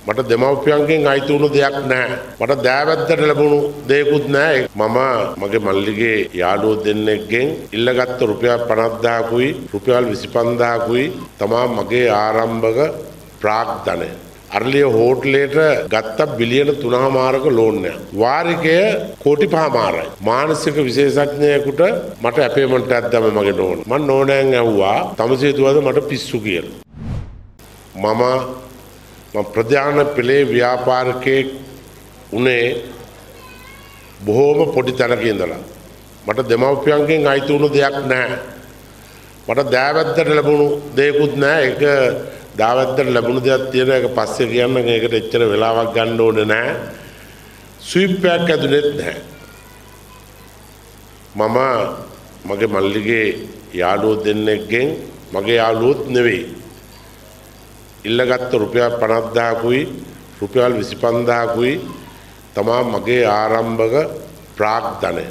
මට දෙමව්පියන්ගෙන් අයිති වුණු දෙයක් නැහැ. මට දෑවැද්දට ලැබුණු දෙයක්වත් නැහැ. මම මගේ මල්ලිගේ යාළුවෝ දෙන්නෙක්ගෙන් ඉල්ලගත්ත රුපියල් 50000කුයි රුපියල් 25000කුයි තමයි මගේ ආරම්භක ප්‍රාග්ධනය. අරලිය හෝටලේට ගත්ත බිලියන 3.5ක ලෝන් එක. වාරිකය කෝටි 5.5යි. මානසික විශේෂඥයෙකුට මට අපේමන්ට් එකක් දැම්ම මගේ නෝන. මම නෝනයන් ඇහුවා තමසේතුවද මට පිස්සු කියලා. මම ප්‍රධාන පෙළේ ව්‍යාපාරිකයෙක් උනේ බොහෝම පොඩි තැනක ඉඳලා. මට දෙමව්පියන්ගෙන් අයිති වුණු දෙයක් නැහැ. මට දෑවැද්දට ලැබුණු දෙයක්වත් නැහැ. ඒක දෑවැද්දට ලැබුණු දෙයක් තියෙන එක පස්සේ කියන්න ඒකට එච්චර වෙලාවක් ගන්න ඕනේ නැහැ. ස්විප් එකක් ඇදුනේත් නැහැ. මම මගේ මල්ලිගේ යාළුවෝ දෙන්නෙක්ගෙන් මගේ යාළුවොත් නෙවෙයි ඉල්ලගත්ත රුපියල් 50000කුයි රුපියල් 25000කුයි තමයි මගේ ආරම්භක ප්‍රාග්ධනය.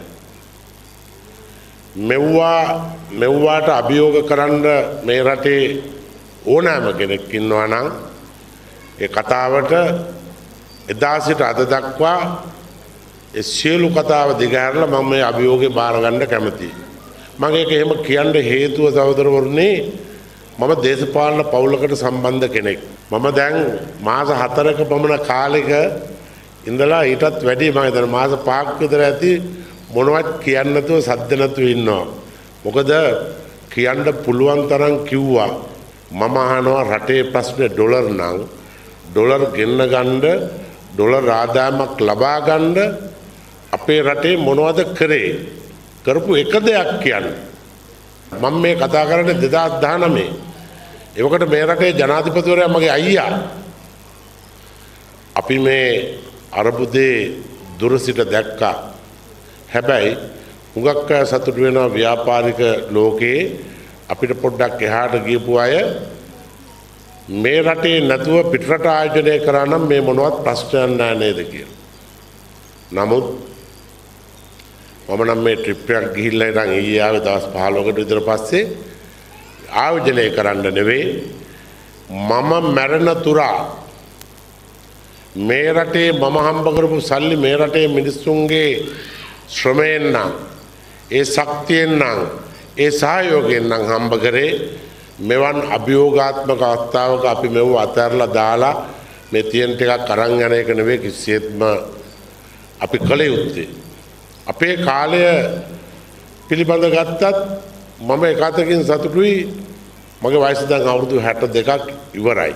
මෙව්වාට අභියෝග කරන්න මේ රටේ ඕනෑම කෙනෙක් ඉන්නවා නම් ඒ කතාවට එදා සිට අද දක්වා ඒ සියලු කතාව දිගහැරලා මම මේ අභියෝගේ බාර ගන්න කැමතියි. මම ඒක එහෙම කියන්න හේතුව සහෝදරවරුනි මම දේශපාලන පවුලකට සම්බන්ධ කෙනෙක්. මම දැන් මාස 4ක පමණ කාලෙක ඉඳලා ඊටත් වැඩි මම හිතන මාස 5ක් විතර ඇති මොනවත් කියන්න නැතුව සද්ද නැතුව ඉන්නවා. මොකද කියන්න පුළුවන් තරම් කිව්වා. මම අහනවා රටේ ප්‍රශ්නේ ඩොලර් නම් ඩොලර් ගෙන්න ගන්න ඩොලර් ආදායමක් ලබා ගන්න අපේ රටේ මොනවද කරේ? කරපු එක දෙයක් කියන්න. මම මේ කතා කරන්නේ 2019. ඒවකට මේ රටේ ජනාධිපතිවරයා මගේ අයියා. අපි මේ අරබුදේ දුර සිට දැක්කා. හැබැයි හුඟක් අය සතුටු වෙනවා ව්‍යාපාරික ලෝකේ අපිට පොඩ්ඩක් එහාට ගියපු අය මේ රටේ නැතුව පිටරට ආයෝජනය කරා නම් මේ මොනවත් ප්‍රශ්නයක් නැහැ නේද කියලා. නමුත් මම නම් මේ ට්‍රිප් එකක් ගිහිල්ලා ඉතින් ඊයේ ආවේ දවස් 15කට විතර පස්සේ ආයෝජනය කරන්න නෙවෙයි මම මැරෙන තුරා මේ රටේ මම හම්බ කරපු සල්ලි මේ රටේ මිනිස්සුන්ගේ ශ්‍රමයෙන් නම් ඒ ශක්තියෙන් නම් ඒ සහයෝගයෙන් නම් හම්බ කරේ මෙවන් අභියෝගාත්මක අවස්ථාවක අපි මෙව අතහැරලා දාලා මේ තියෙන ටිකක් අරන් යන එක නෙවෙයි කිසියෙත්ම අපි කළ යුත්තේ. අපේ කාලය පිළිබඳ ගත්තත් මම එකතකින් සතුටුයි මගේ වයස දැන් අවුරුදු 62ක් ඉවරයි.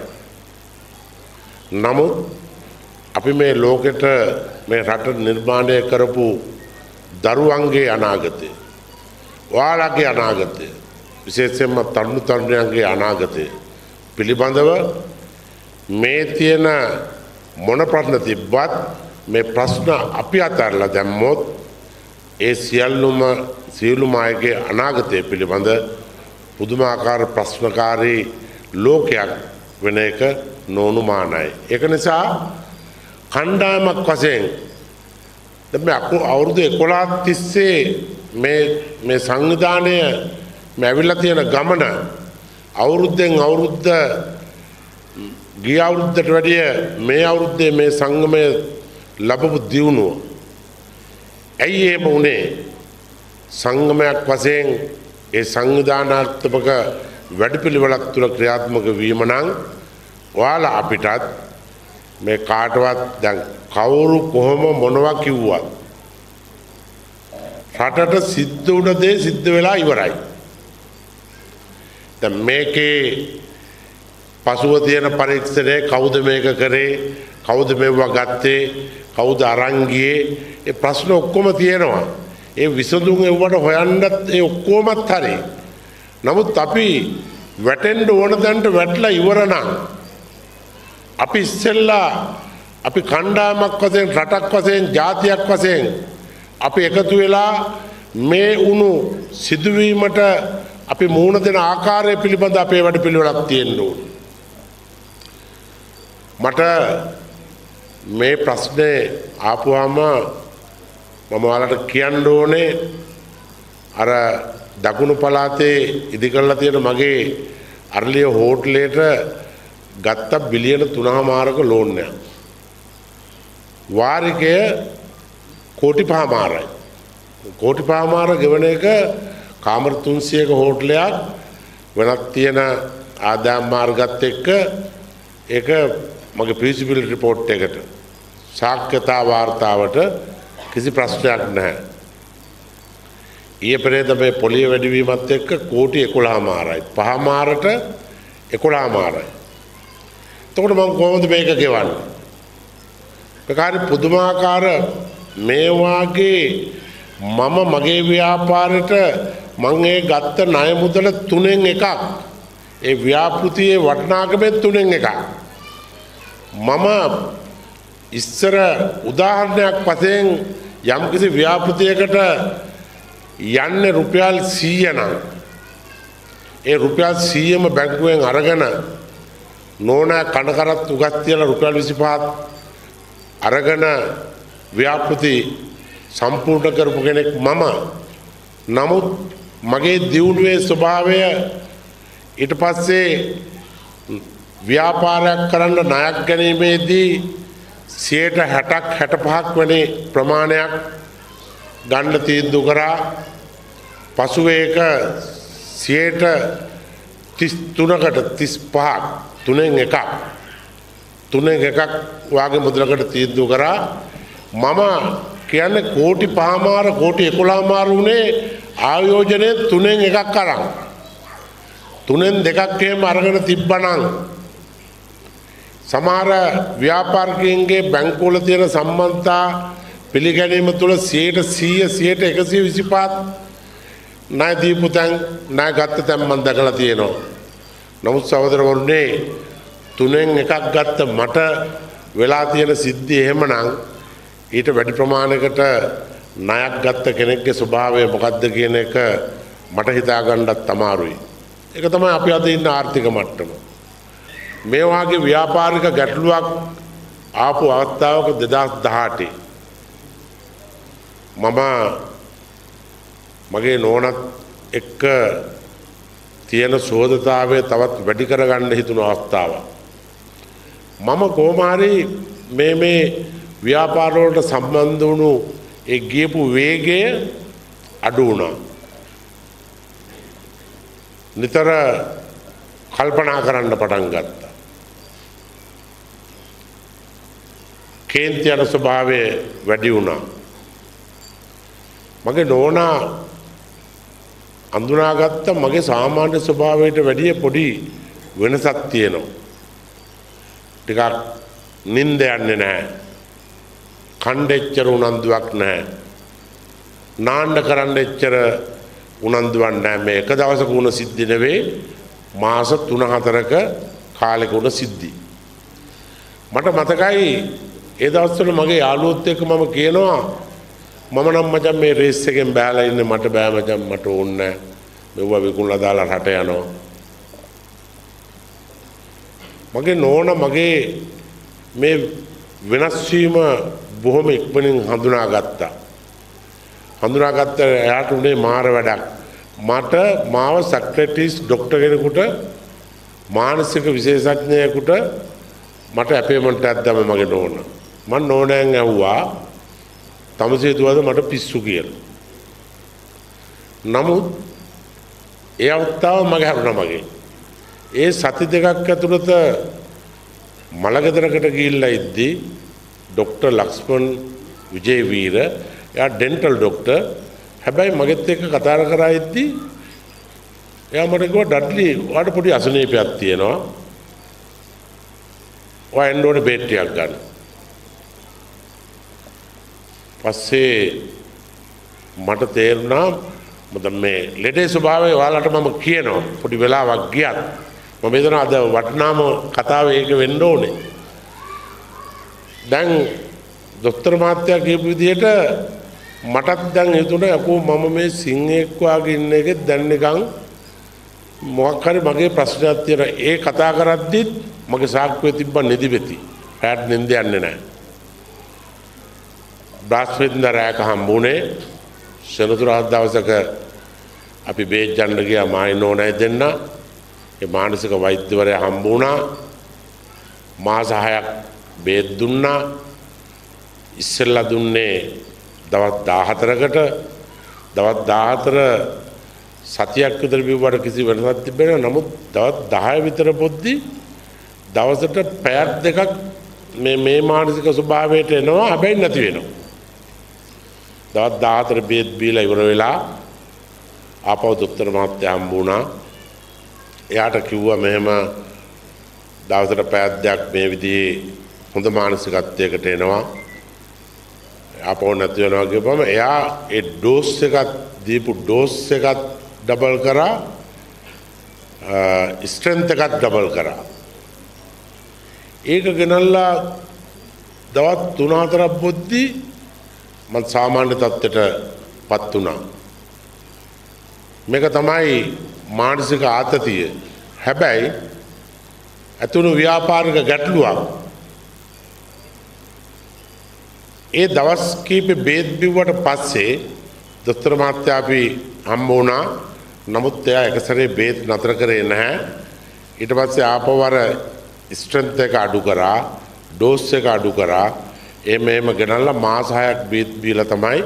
නමුත් අපි මේ ලෝකෙට මේ රට නිර්මාණය කරපු දරුවන්ගේ අනාගතය ඔයාලගේ අනාගතය විශේෂයෙන්ම තරුණ තරුණියන්ගේ අනාගතය පිළිබඳව මේ තියෙන මොන ප්‍රශ්න තිබ්බත් මේ ප්‍රශ්න අපි අතහැරලා දැම්මොත් ඒ සියලුම අයගේ අනාගතය පිළිබඳ පුදුමාකාර ප්‍රශ්නකාරී ලෝකයක් වෙන එක නොඅනුමානයි. ඒක නිසා කණ්ඩායමක් වශයෙන් දැන් අවුරුදු 11ක් තිස්සේ මේ සංවිධානය මේ ඇවිල්ලා තියෙන ගමන අවුරුද්දෙන් අවුරුද්ද ගිය අවුරුද්දට වැඩිය මේ අවුරුද්දේ මේ සංගමය ලැබපු දියුණුව ඇයි එහෙම වුනේ? සංගමයක් වශයෙන් ඒ සංවිධානාත්මක වැඩපිළිවෙලක් තුළ ක්‍රියාත්මක වීම නම් ඔයාලා අපිටත් මේ කාටවත් දැන් කවුරු කොහොම මොනවා කිව්වත් රටට සිද්ධ වුණ දේ සිද්ධ වෙලා ඉවරයි. දැන් මේකේ පසුව තියෙන පරීක්ෂණය කවුද මේක කරේ? කවුද මෙවුවා ගත්තේ? කවුද අරන් ගියේ? ඒ ප්‍රශ්න ඔක්කොම තියෙනවා. ඒ විසඳුම් එව්වට හොයන්නත් ඒ ඔක්කොමත් හරි. නමුත් අපි වැටෙන්න ඕන තැනට වැටලා ඉවර නම් අපි ඉස්සෙල්ලා අපි කණ්ඩායමක් වශයෙන් රටක් වශයෙන් ජාතියක් වශයෙන් අපි එකතු වෙලා මේ උණු සිදුවීමට අපි මුහුණ දෙන ආකාරය පිළිබඳ අපේ වැඩ පිළිවෙලක් තියෙන්න ඕන. මට මේ ප්‍රශ්නේ ආපුවාම මම ඔයාලට කියන්න ඕනේ අර දකුණු පළාතේ ඉදි කරලා තියෙන මගේ අරලිය හෝටලේට ගත්ත බිලියන 3.5ක ලෝන් එක. වාරිකය කෝටි 5.5යි. කෝටි 5.5 ගෙවන එක කාමර 300ක හෝටලයක් වෙනත් තියෙන ආදායම් මාර්ගات එක්ක ඒක මගේ feasibility report එකට සාක්ෂ්‍යතා වාර්තාවට කිසි ප්‍රශ්නයක් නැහැ. ඊයේ පෙරේද මේ පොලිය වැඩිවීමත් එක්ක කෝටි 11.5යි. 5.5ට 11.5යි. එතකොට මම කොහොමද මේක ගෙවන්නේ? ප්‍රකාරي පුදුමාකාර මේ වාගේ මම මගේ ව්‍යාපාරයට මම ඒ ගත්ත ණය මුදල 3න් එකක්. ඒ ව්‍යාපෘතියේ වටිනාකමෙන් 3න් එකක්. මම ඉස්සර උදාහරණයක් වශයෙන් යම්කිසි ව්‍යාපෘතියකට යන්නේ රුපියල් 100 නම් ඒ රුපියල් 100ම බැංකුවෙන් අරගෙන නෝනා කනකරත් උගත් තියලා රුපියල් 25ක් අරගෙන ව්‍යාපෘති සම්පූර්ණ කරපු කෙනෙක් මම. නමුත් මගේ දියුණුවේ ස්වභාවය ඊට පස්සේ ව්‍යාපාරයක් කරන්න ණයක් ගැනීමේදී 60%ක් 65ක් වැනි ප්‍රමාණයක් ගන්න තීන්දුව කරා. පසුව ඒක 33කට 35ක් 3න් එකක් වාගේ මුදලකට තීන්දුව කරා. මම කියන්නේ කෝටි 5.5 කෝටි 11.5 උනේ ආයෝජනයේ 3න් එකක් අරන් 3න් දෙකක් එහෙම අරගෙන තිබ්බනම් සමහර ව්‍යාපාරිකයන්ගේ බැංකුවල තියෙන සම්බන්ධතා පිළිගැනීම තුළ 100% ණය දීපු තැන් ණය ගත්ත තැන් මම දැකලා තියෙනවා. නමුත් සහෝදරවරුනි 3න් එකක් ගත්ත මට වෙලා තියෙන සිද්ධිය එහෙමනම් ඊට වැඩි ප්‍රමාණයකට ණයක් ගත්ත කෙනෙක්ගේ ස්වභාවය මොකක්ද කියන එක මට හිතා ගන්නත් අමාරුයි. ඒක තමයි අපි අද ඉන්න ආර්ථික මට්ටම. මේ වාගේ ව්‍යාපාරික ගැටලුවක් ආපු අවස්ථාවක 2018 මම මගේ නෝනත් එක්ක තියෙන සෝදතාවය තවත් වැඩි කරගන්න හිතුණු අවස්ථාවක්. මම කොහොම හරි මේ ව්‍යාපාර වලට සම්බන්ධ වුණු ඒ ගියපු වේගය අඩු වුණා. නිතර කල්පනා කරන්න පටන් ගත්තා. කේන්ති යන ස්වභාවය වැඩි වුණා. මගේ නෝනා අඳුනාගත්ත මගේ සාමාන්‍ය ස්වභාවයට වැඩිය පොඩි වෙනසක් තියෙනවා. ටිකක් නිින්ද යන්නේ නැහැ. කණ්ඩ එච්චර උනන්දුවක් නැහැ. නාන්න කරන්න එච්චර උනන්දුවක් නැහැ. මේ එක දවසක වුණ සිද්ධි නෙවෙයි මාස 3-4ක කාලෙක වුණ සිද්ධි. මට මතකයි ඒ දවස්වල මගේ යාළුවොත් එක්ක මම කියනවා මම නම් මචං මේ රේස් එකෙන් බෑලා ඉන්නේ මට බෑ මචං මට ඕනේ නැහැ. මෙවුවා විකුණලා දාලා රට යනවා. මගේ නෝනා මගේ මේ වෙනස් වීම බොහොම ඉක්මනින් හඳුනාගත්තා. හඳුනාගත්ත එයාට උනේ මාර වැඩක්. මට මාව සෙක්‍රටරිස් ડોක්ටර් කෙනෙකුට මානසික විශේෂඥයෙකුට මට අපේමන්ට් එකක් දැම්ම මගේ නෝනා. මම නෝනාෙන් ඇහුවා තමසේ දුවද මට පිස්සු කියලා. නමුත් ඒ අවස්ථාව මගේ හරුණා මගේ. ඒ සති දෙකක් ඇතුළත මලගෙදරකට ගිහිල්ලා ඉද්දී ડોක්ටර් ලක්ෂ්මන් විජේවීර එයා ඩෙන්ටල් ડોක්ටර් හැබැයි මගෙත් එක්ක කතා කරා ඉද්දී එයා මට කිව්වා ඩඩ්ලි ඔයාට පොඩි අසනීපයක් තියෙනවා. ඔයා එන්න ඕනේ බේත් ටිකක් ගන්න. පස්සේ මට තේරුණා මොකද මේ ලෙඩේ ස්වභාවය ඔයාලට මම කියනවා පොඩි වෙලාවක් ගියත් මම හිතනවා අද වටිනාම කතාව ඒක වෙන්න ඕනේ. දැන් දොස්තර මහත්තයා කියපු විදිහට මටත් දැන් හිතුණා යකෝ මම මේ සිංහෙක් වාගේ ඉන්න එකේ දැන් නිකන් මොකක් හරි මගේ ප්‍රශ්නයක් තියෙනවා. ඒ කතා කරද්දිත් මගේ සාක්කුවේ තිබ්බ නිදිපෙති. රැට නිින්ද යන්නේ නැහැ. බ්‍රහස්පතින්දා රැයක හම්බුනේ සෙනසුරාදා දවසක අපි බේත් යන්න ගියා මායි නෝනයි දෙන්න. ඒ මානසික වෛද්‍යවරයා හම්බ වුණා. මාස 6ක් බේත් දුන්නා. ඉස්සෙල්ලා දුන්නේ දවස් 14කට. දවස් 14 සතියක් විතර බිව්වට කිසි වෙනසක් තිබෙන්නේ නැහැ. නමුත් දවස් 10 විතර පොද්දි දවසට පැයක් දෙකක් මේ මානසික ස්වභාවයට එනවා. හැබැයි නැති වෙනවා. දවස් 14 බේත් බීලා ඉවර වෙලා ආපහු දොස්තර මහත්තයා හම්බ වුණා. එයාට කිව්වා මෙහෙම දවසට පැයක් දෙකක් මේ විදිහේ හොඳ මානසිකත්වයකට එනවා. ආපහු නැති වෙනවා කියපුවම එයා ඒ ඩෝස් එකක් දීපු ඩෝස් එකක් ඩබල් කරා, ස්ට්‍රෙන්ත් එකක් ඩබල් කරා. ඒක ගෙනල්ලා දවස් 3-4ක් පොද්දි මම සාමාන්‍ය තත්ත්වයට පත් වුණා. මේක තමයි මානසික ආතතිය. හැබැයි ඇතුණු ව්‍යාපාරික ගැටලුවක්. ඒ දවස් කීපෙ බේත් බිව්වට පස්සේ දොස්තර මහත්තයා අපි හම්බ වුණා. නමුත් එයා එක සැරේ බේත් නතර කරේ නැහැ. ඊට පස්සේ ආපහු අර ස්ට්‍රෙන්ත් එක අඩු කරා, ඩෝස් එක අඩු කරා. එහෙම ගෙනල්ලා මාස 6ක් බේත් බීලා තමයි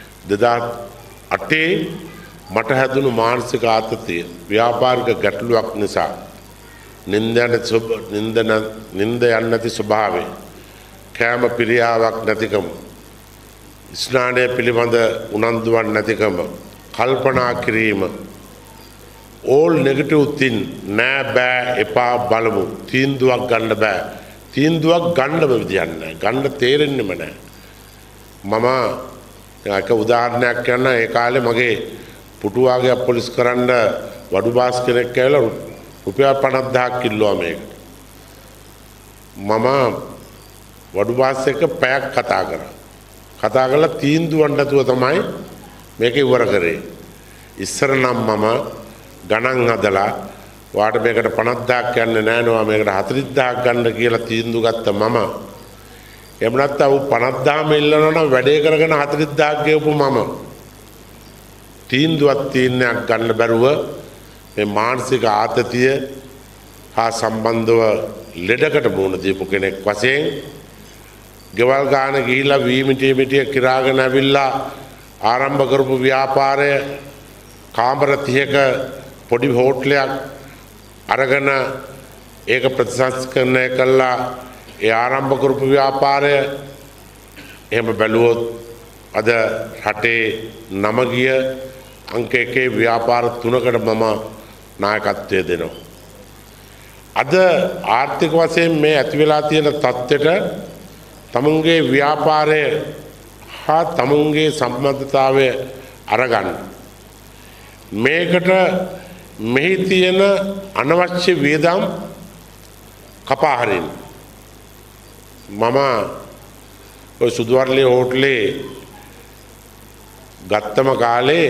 2008 මට හැදුණු මානසික ආතතිය ව්‍යාපාරික ගැටලුවක් නිසා නින්ද යන්නේ නැති ස්වභාවය, කෑම පිළියාවක් නැතිකම, ස්නානය පිළිබඳ උනන්දුවක් නැතිකම, කල්පනා කිරීම, all negative thing නෑ බෑ එපා බලමු, තීන්දුවක් ගන්න බෑ, තීන්දුවක් ගන්නම විදියක් නෑ, ගන්න තේරෙන්නෙම නෑ. මම එක උදාහරණයක් කියන්න. ඒ කාලේ මගේ පුටුවාගේ පොලිස් කරන්න වඩු බාස් කෙනෙක් ඇවිල්ලා රුපියල් 50000ක් කිල්ලුවා මේකට. මම වඩු බාස් එක්ක පැයක් කතා කරා. කතා කරලා තීන්දුවක් නැතුව තමයි මේක ඉවර කරේ. ඉස්සර නම් මම ගණන් හදලා වාට මේකට 50000ක් යන්නේ නැහැ නෝ මේකට 40000ක් ගන්න කියලා තීන්දුව ගත්ත මම. එහෙම නැත්නම් 50000ම ඉල්ලනවා නම් වැඩේ කරගෙන 40000ක් ගෙවපු මම. තීන්දුවක් ගන්න බැරුව මේ මානසික ආතතිය හා සම්බන්ධව ලෙඩකට මුහුණ දීපු කෙනෙක් වශයෙන් ගෙවල් ගාන ගිහිලා වීමිටිය කිරාගෙන ඇවිල්ලා ආරම්භ කරපු ව්‍යාපාරය කාමර 30ක පොඩි හෝටලයක් අරගෙන ඒක ප්‍රතිසංස්කරණය කළා. ඒ ආරම්භ කරපු ව්‍යාපාරය එහෙම බැලුවොත් අද රටේ නම ගිය අංක 1 ව්‍යාපාර 3කට මම නායකත්වය දෙනවා. අද ආර්ථික වශයෙන් මේ ඇති වෙලා තියෙන තත්ත්වයට තමුන්ගේ ව්‍යාපාරය හා තමුන්ගේ සම්බන්ධතාවය අරගන්න. මේකට මෙහි තියෙන අනවශ්‍ය වියදම් කපා හරින්න. මම ඔය සුදුවර්ලේ හෝටලේ ගත්තම කාලේ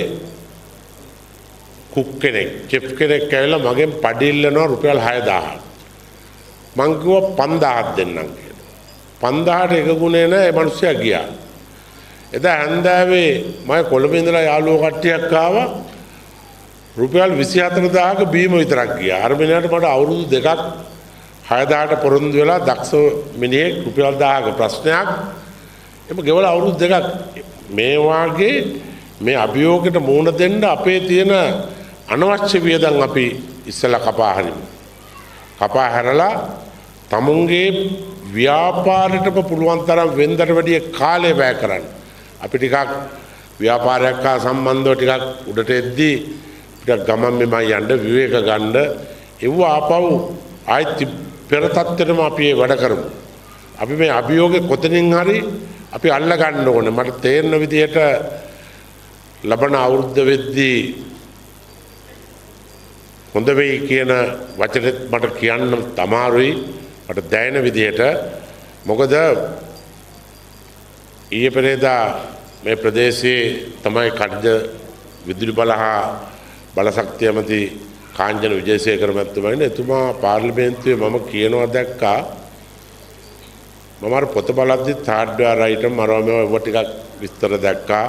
කුක් කෙනෙක්, චෙෆ් කෙනෙක් ඇවිල්ලා මගෙන් පඩි ඉල්ලනවා රුපියල් 6000ක්. මං කිව්වා 5000ක් දෙන්නම් කියලා. 5000ට එක ගුණේ නැහැ. ඒ මිනිස්සයා ගියා. එදා හන්දාවේ මම කොළඹ ඉඳලා යාළුවෝ කට්ටියක් ආවා. රුපියල් 24000ක බීම විතරක් ගියා. අර මිනිහට මට අවුරුදු 2ක් 6000ට පොරොන්දු වෙලා දක්ෂ මිනිහෙක් රුපියල් 1000ක ප්‍රශ්නයක් එම ගෙවල අවුරුදු 2ක්. මේ වාගේ මේ අභියෝගයට මුහුණ දෙන්න අපේ තියෙන අනවශ්‍ය වියදම් අපි ඉස්සලා කපා හරිමු. කපා හැරලා තමුන්ගේ ව්‍යාපාරයටම පුළුවන් තරම් වෙන්දට වැඩිය කාලය වැය කරන්න. අපි ටිකක් ව්‍යාපාරයක් හා සම්බන්ධව ටිකක් උඩට එද්දී ටිකක් ගමන් මෙමයි යන්න විවේක ගන්න. ඒව ආපහු ආයිත් පෙර තත්ත්වෙටම අපි වැඩ කරමු. අපි මේ අභියෝගේ කොතනින් හරි අපි අල්ල ගන්න ඕනේ. මට තේරෙන විදිහට ලබන අවුරුද්ද වෙද්දී හොඳ වෙයි කියන වචනෙත් මට කියන්න තමාරුයි. මට දැනෙන විදිහට මොකද ඊයේ පෙරේදා මේ ප්‍රදේශයේ තමයි කඩ්ඩ විදුලි බල හා බලශක්තිය ඇමති කාංජන විජේසේකර මැතිතුමා එතුමා පාර්ලිමේන්තුවේ මම කියනවා දැක්කා. මම අර පොත බලද්දි හાર્ඩ්වෙයාර් අයිටම් මරවම ඒව ටිකක් විස්තර දැක්කා.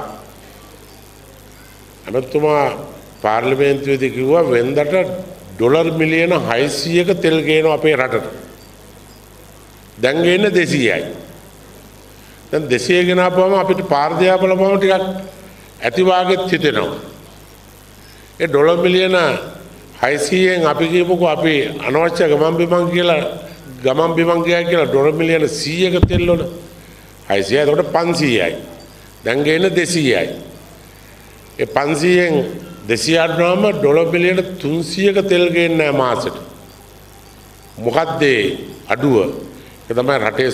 එතුමා පාර්ලිමේන්තුවේදී කිව්වා වෙනදට ඩොලර් මිලියන 600ක තෙල් ගේනවා අපේ රටට. දැන් ගේන්න 200යි. දැන් 200 ගෙනාපුවම අපිට පාර්දියා බලපුවම ටිකක් ඇති වාගෙත් හිතෙනවා. ඒ ඩොලර් මිලියන 600න් අපි කියමුකෝ අපි අනවශ්‍ය ගමන් බිමන් ගියා කියලා ඩොලර් මිලියන 100ක තෙල් වල 600යි එතකොට 500යි. දැන් ගේන්න 200යි. ඒ 500න් 200 අඩුවම ඩොලර් මිලියන 300ක තෙල් ගේන්නේ නැහැ මාසෙට. මොකද්ද අඩුව? ඒක තමයි රටේ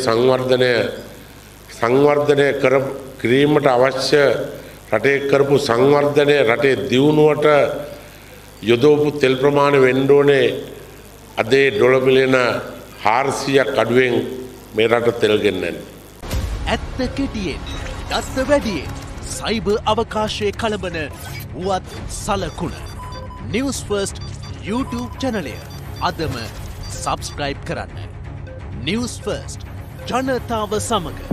සංවර්ධනය කිරීමට අවශ්‍ය රටේ කරපු සංවර්ධනය රටේ දියුණුවට යොදවපු තෙල් ප්‍රමාණය වෙන්න ඕනේ අද ඩොලර් මිලියන 400ක් අඩුවෙන් මේ රට තෙල් ගෙන්නන්නේ. ඇත්ත කෙටියෙන් දත්ත වැඩියෙන් සයිබර් අවකාශයේ කලබන වුවත් සලකුණ News First YouTube channelය අදම සබස්ක්‍රයිබ් කරන්න. News First ජනතාව සමග